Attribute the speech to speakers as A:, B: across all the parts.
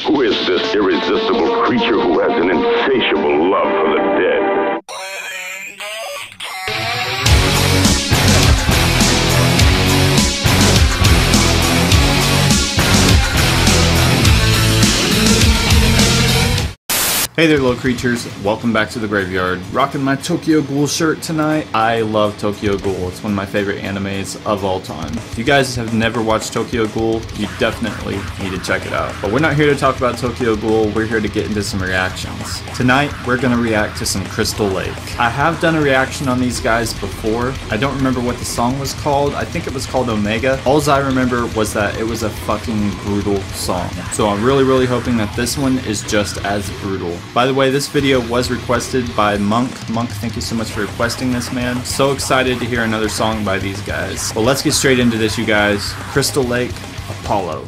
A: Who is this irresistible creature who has an insatiable love for the dead?
B: Hey there, little creatures. Welcome back to the graveyard. Rocking my Tokyo Ghoul shirt tonight. I love Tokyo Ghoul. It's one of my favorite animes of all time. If you guys have never watched Tokyo Ghoul, you definitely need to check it out. But we're not here to talk about Tokyo Ghoul. We're here to get into some reactions. Tonight, we're going to react to some Crystal Lake. I have done a reaction on these guys before. I don't remember what the song was called. I think it was called Omega. All I remember was that it was a fucking brutal song. So I'm really hoping that this one is just as brutal. By the way, this video was requested by Monk. Monk, thank you so much for requesting this, man. So excited to hear another song by these guys. Well, let's get straight into this, you guys. Crystal Lake, Apollo.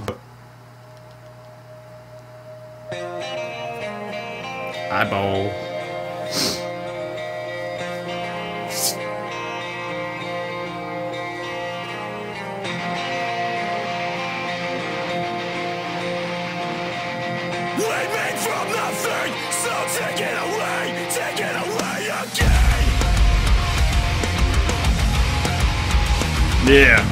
B: Eyeball.
C: We made from nothing, so take it away again.
B: Yeah.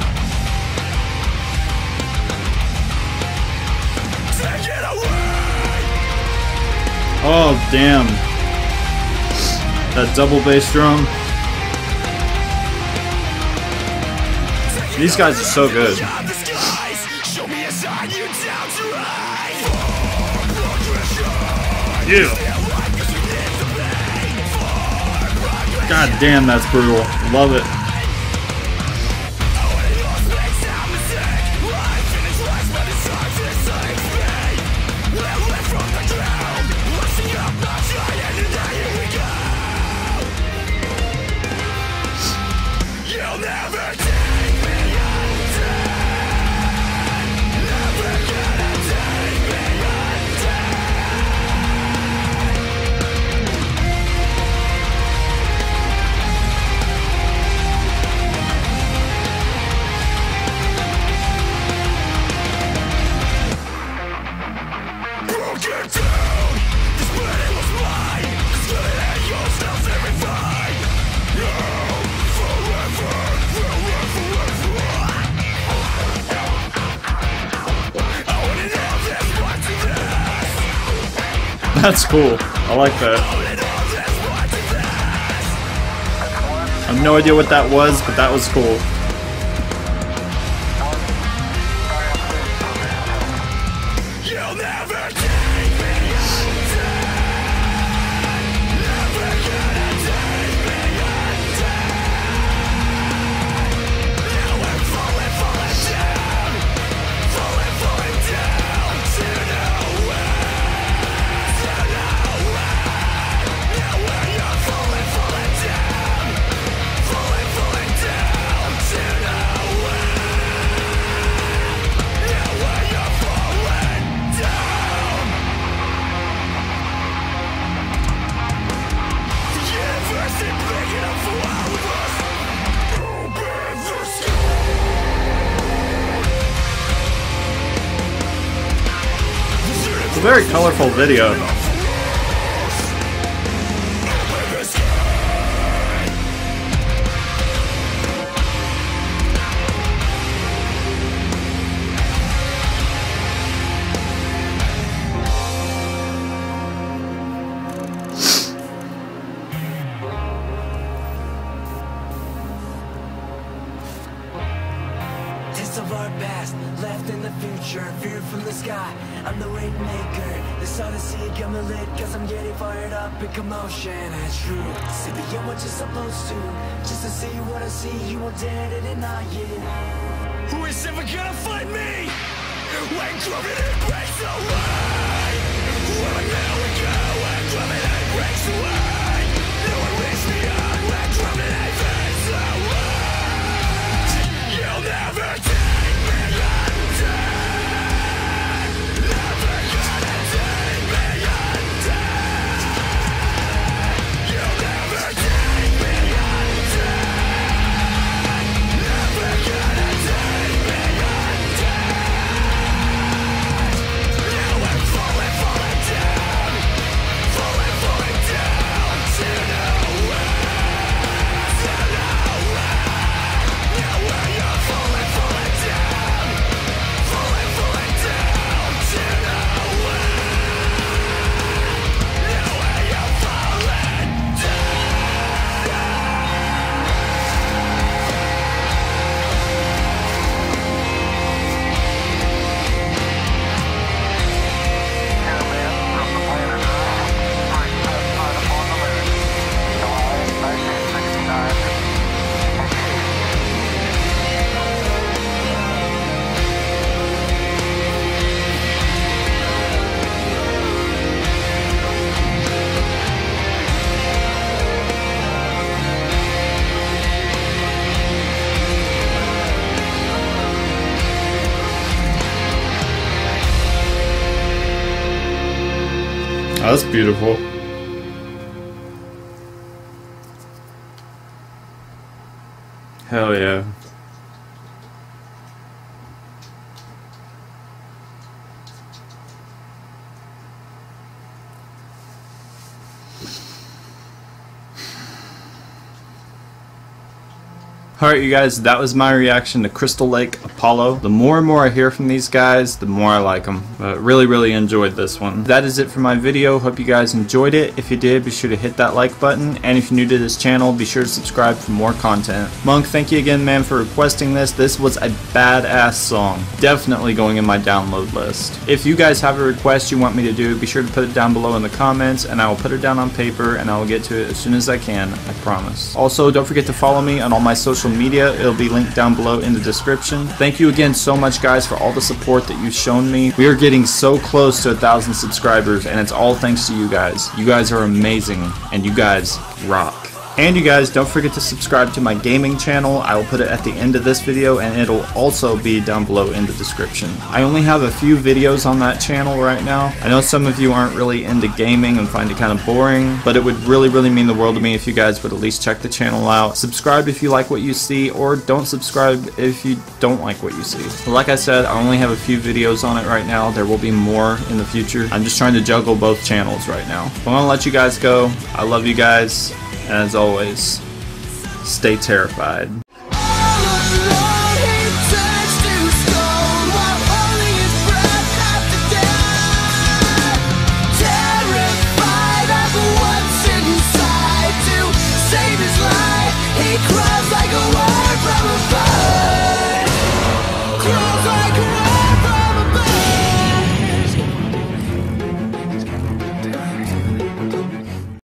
C: Take it away.
B: Oh, damn. That double bass drum. These guys are so good.
C: Show me a sign you down to ride.
B: Yeah. God damn, that's brutal. Love it.
C: You'll never take me undone. Never gonna take me undone. Broke it down. This burden was mine. Split at yourself every fight. No, forever. I wouldn't have this much to this.
B: That's cool. I like that. I have no idea what that was, but that was cool.
C: You'll never take me undone. Never gonna take me undone. Now we're falling down. Falling down to nowhere. Now we're falling down. Falling down to nowhere. Now we're falling down. The universe ain't big enough for all of us. Open the sky.
B: It's a very colorful video.
C: Open the sky. Taste of our past, left in the future, viewed from the sky. I'm the rainmaker, this odyssey got me lit, cause I'm getting fired up in commotion. It's true, see beyond what you're supposed to, just to see what I see, you won't dare to deny it. Who is ever gonna fight me? When gravity breaks away, where I now we go, when gravity breaks away. No one reaches me on when gravity fades away. You'll never take me undone. Never gonna take me undone. You'll never take me undone. Never gonna take me undone. Now
B: That's beautiful. Hell yeah. Alright you guys, that was my reaction to Crystal Lake Apollo. The more and more I hear from these guys, the more I like them. Really enjoyed this one. That is it for my video. Hope you guys enjoyed it. If you did, be sure to hit that like button. And if you're new to this channel, be sure to subscribe for more content. Monk, thank you again, man, for requesting this. This was a badass song. Definitely going in my download list. If you guys have a request you want me to do, be sure to put it down below in the comments, and I will put it down on paper, and I will get to it as soon as I can, I promise. Also, don't forget to follow me on all my social media. It'll be linked down below in the description. Thank you again so much, guys, for all the support that you've shown me. We are getting so close to 1,000 subscribers, and it's all thanks to you guys. You guys are amazing, and you guys rock. And you guys, don't forget to subscribe to my gaming channel. I will put it at the end of this video, and it'll also be down below in the description. I only have a few videos on that channel right now. I know some of you aren't really into gaming and find it kind of boring, but it would really mean the world to me if you guys would at least check the channel out. Subscribe if you like what you see, or don't subscribe if you don't like what you see. Like I said, I only have a few videos on it right now. There will be more in the future. I'm just trying to juggle both channels right now. I'm gonna let you guys go. I love you guys. And as always, stay terrified.